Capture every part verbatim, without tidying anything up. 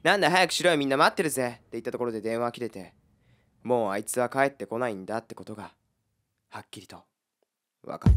なんだ早くしろよ、みんな待ってるぜって言ったところで電話切れて、もうあいつは帰ってこないんだってことがはっきりと分かった。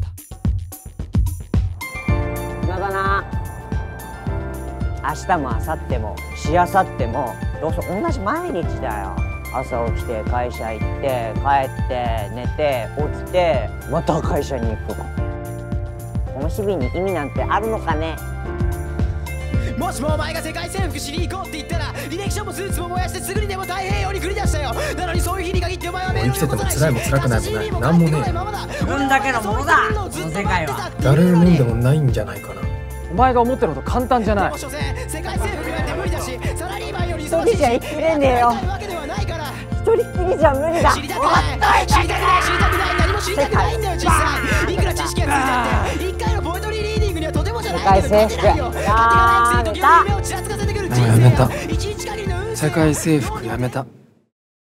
暇だな。明日も明後日もしあさってもどうせ同じ毎日だよ。朝起きて会社行って帰って寝て起きてまた会社に行く。この日々に意味なんてあるのかね。 もしもお前が世界征服しに行こうって言ったら履歴書もスーツも燃やしてすぐにでも太平洋に繰り出したよ。なのにそういう日に限ってお前は生きてても辛いも辛くないもない、なんもねえ。 自分だけのものだ、この世界は。 誰のもんでもないんじゃないかな。 お前が思ってるほど簡単じゃない。 世界征服なんて無理だし、サラリーマンより一人じゃ生きれねえよ。一人っきりじゃ無理だ。 知りたくない知りたくない知りたくない何も知りたくないんだよ実際。いくら知識がついたって一回のポエトリーリーディングにはとてもじゃないけど勝てないよ。 やめた。 時々夢をちらつかせてくる人もうやめた。 生一日限りの運勢世界征服やめた。